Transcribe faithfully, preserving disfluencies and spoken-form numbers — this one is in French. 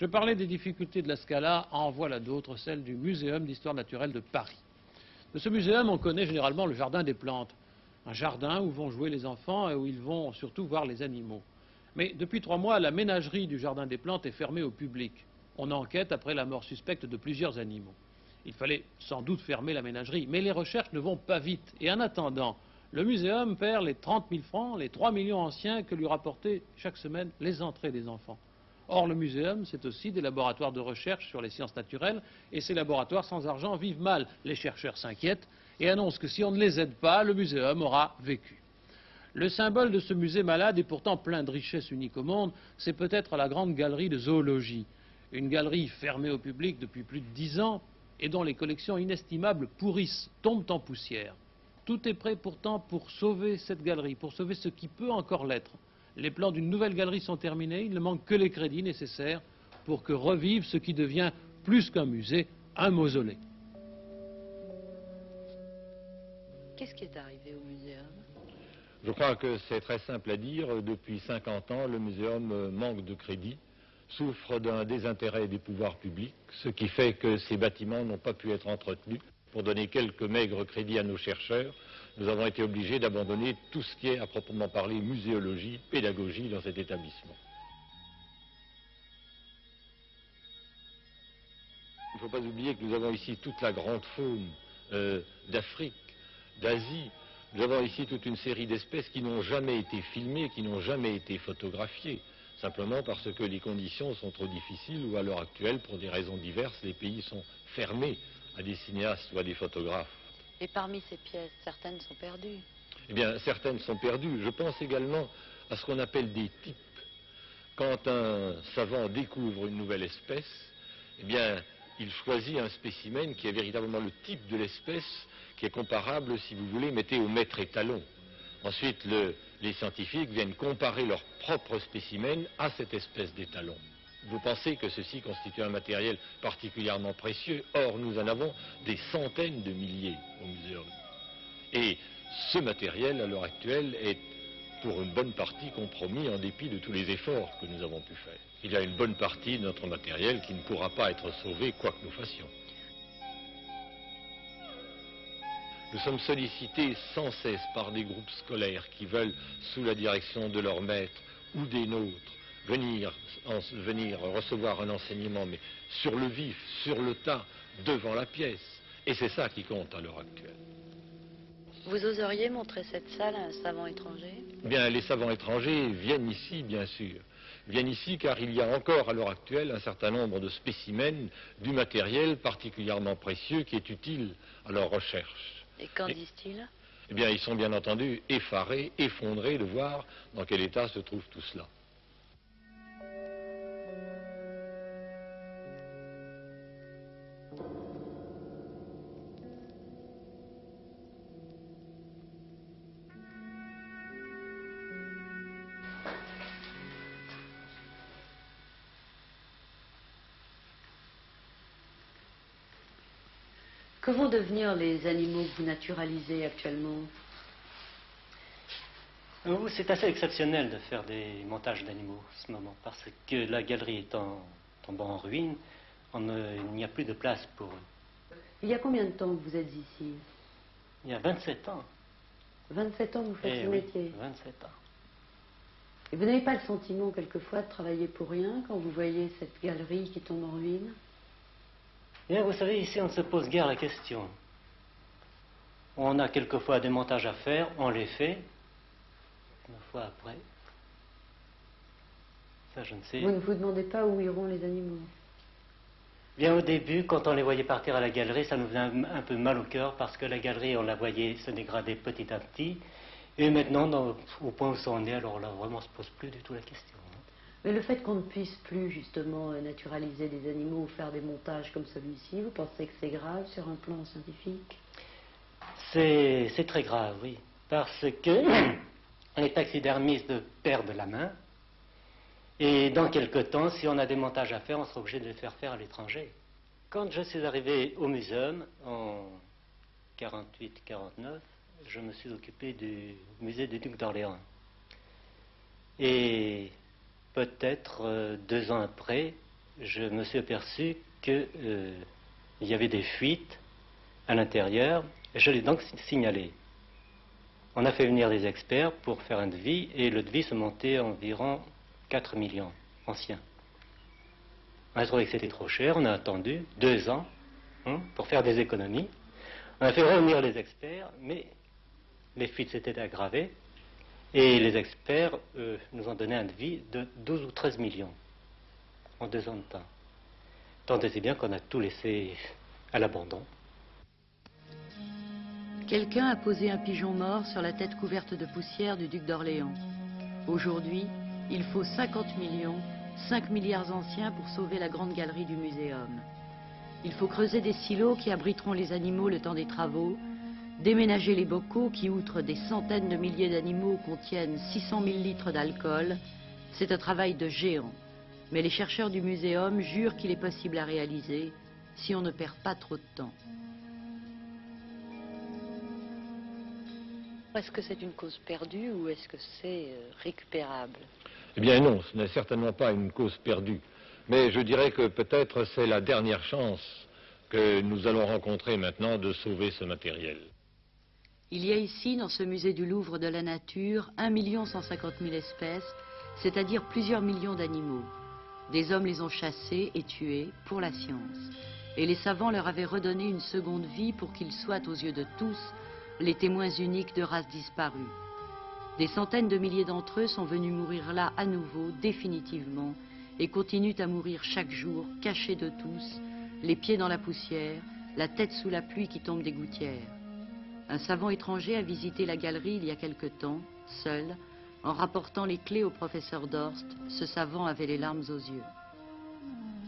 Je parlais des difficultés de la Scala, en voilà d'autres, celles du Muséum d'histoire naturelle de Paris. De ce muséum, on connaît généralement le jardin des plantes, un jardin où vont jouer les enfants et où ils vont surtout voir les animaux. Mais depuis trois mois, la ménagerie du jardin des plantes est fermée au public. On enquête après la mort suspecte de plusieurs animaux. Il fallait sans doute fermer la ménagerie, mais les recherches ne vont pas vite. Et en attendant, le muséum perd les trente mille francs, les trois millions anciens que lui rapportaient chaque semaine les entrées des enfants. Or, le muséum, c'est aussi des laboratoires de recherche sur les sciences naturelles, et ces laboratoires sans argent vivent mal. Les chercheurs s'inquiètent et annoncent que si on ne les aide pas, le muséum aura vécu. Le symbole de ce musée malade et pourtant plein de richesses uniques au monde, c'est peut-être la grande galerie de zoologie. Une galerie fermée au public depuis plus de dix ans et dont les collections inestimables pourrissent, tombent en poussière. Tout est prêt pourtant pour sauver cette galerie, pour sauver ce qui peut encore l'être. Les plans d'une nouvelle galerie sont terminés, il ne manque que les crédits nécessaires pour que revive ce qui devient plus qu'un musée, un mausolée. Qu'est-ce qui est arrivé au muséum? Je crois que c'est très simple à dire. Depuis cinquante ans, le muséum manque de crédit, souffre d'un désintérêt des pouvoirs publics, ce qui fait que ces bâtiments n'ont pas pu être entretenus. Pour donner quelques maigres crédits à nos chercheurs, nous avons été obligés d'abandonner tout ce qui est, à proprement parler, muséologie, pédagogie dans cet établissement. Il ne faut pas oublier que nous avons ici toute la grande faune euh, d'Afrique, d'Asie. Nous avons ici toute une série d'espèces qui n'ont jamais été filmées, qui n'ont jamais été photographiées, simplement parce que les conditions sont trop difficiles ou à l'heure actuelle, pour des raisons diverses, les pays sont fermés à des cinéastes ou à des photographes. Et parmi ces pièces, certaines sont perdues. Eh bien, certaines sont perdues. Je pense également à ce qu'on appelle des types. Quand un savant découvre une nouvelle espèce, eh bien, il choisit un spécimen qui est véritablement le type de l'espèce, qui est comparable, si vous voulez, mettez au maître étalon. Ensuite, le, les scientifiques viennent comparer leur propre spécimen à cette espèce d'étalon. Vous pensez que ceci constitue un matériel particulièrement précieux. Or, nous en avons des centaines de milliers au muséum. Et ce matériel, à l'heure actuelle, est pour une bonne partie compromis en dépit de tous les efforts que nous avons pu faire. Il y a une bonne partie de notre matériel qui ne pourra pas être sauvé, quoi que nous fassions. Nous sommes sollicités sans cesse par des groupes scolaires qui veulent, sous la direction de leurs maîtres ou des nôtres, venir, en, venir recevoir un enseignement, mais sur le vif, sur le tas, devant la pièce. Et c'est ça qui compte à l'heure actuelle. Vous oseriez montrer cette salle à un savant étranger? Bien, les savants étrangers viennent ici, bien sûr. Viennent ici car il y a encore à l'heure actuelle un certain nombre de spécimens du matériel particulièrement précieux qui est utile à leur recherche. Et qu'en disent-ils? Eh bien, ils sont bien entendu effarés, effondrés de voir dans quel état se trouve tout cela. Que vont devenir les animaux que vous naturalisez actuellement? C'est assez exceptionnel de faire des montages d'animaux en ce moment, parce que la galerie étant tombant en ruine, on ne, il n'y a plus de place pour eux. Il y a combien de temps que vous êtes ici? Il y a vingt-sept ans. vingt-sept ans que vous faites Eh ce oui, métier? vingt-sept ans. Et vous n'avez pas le sentiment quelquefois de travailler pour rien quand vous voyez cette galerie qui tombe en ruine? Bien, vous savez, ici on ne se pose guère la question. On a quelquefois des montages à faire, on les fait. Une fois après. Ça, je ne sais. Vous ne vous demandez pas où iront les animaux? Bien, au début, quand on les voyait partir à la galerie, ça nous faisait un, un peu mal au cœur, parce que la galerie, on la voyait se dégrader petit à petit. Et maintenant, dans, au point où ça en est, alors là, vraiment, on ne se pose plus du tout la question. Mais le fait qu'on ne puisse plus, justement, naturaliser des animaux ou faire des montages comme celui-ci, vous pensez que c'est grave sur un plan scientifique? C'est très grave, oui. Parce que les taxidermistes perdent la main. Et dans quelque temps, si on a des montages à faire, on sera obligé de les faire faire à l'étranger. Quand je suis arrivé au muséum, en quarante-huit quarante-neuf, je me suis occupé du musée du Duc d'Orléans. Et peut-être euh, deux ans après, je me suis aperçu qu'il euh, y avait des fuites à l'intérieur, et je l'ai donc signalé. On a fait venir des experts pour faire un devis, et le devis se montait à environ quatre millions anciens. On a trouvé que c'était trop cher, on a attendu deux ans hein, pour faire des économies. On a fait revenir les experts, mais les fuites s'étaient aggravées, et les experts euh, nous ont donné un devis de douze ou treize millions en deux ans de temps. Tant et si bien qu'on a tout laissé à l'abandon. Quelqu'un a posé un pigeon mort sur la tête couverte de poussière du duc d'Orléans. Aujourd'hui, il faut cinquante millions, cinq milliards anciens pour sauver la grande galerie du muséum. Il faut creuser des silos qui abriteront les animaux le temps des travaux, déménager les bocaux qui, outre des centaines de milliers d'animaux, contiennent six cent mille litres d'alcool. C'est un travail de géant. Mais les chercheurs du muséum jurent qu'il est possible à réaliser si on ne perd pas trop de temps. Est-ce que c'est une cause perdue ou est-ce que c'est récupérable? Eh bien non, ce n'est certainement pas une cause perdue. Mais je dirais que peut-être c'est la dernière chance que nous allons rencontrer maintenant de sauver ce matériel. Il y a ici, dans ce musée du Louvre de la nature, un million cent cinquante mille espèces, c'est-à-dire plusieurs millions d'animaux. Des hommes les ont chassés et tués pour la science. Et les savants leur avaient redonné une seconde vie pour qu'ils soient, aux yeux de tous, les témoins uniques de races disparues. Des centaines de milliers d'entre eux sont venus mourir là à nouveau, définitivement, et continuent à mourir chaque jour, cachés de tous, les pieds dans la poussière, la tête sous la pluie qui tombe des gouttières. Un savant étranger a visité la galerie il y a quelque temps, seul. En rapportant les clés au professeur Dorst, ce savant avait les larmes aux yeux.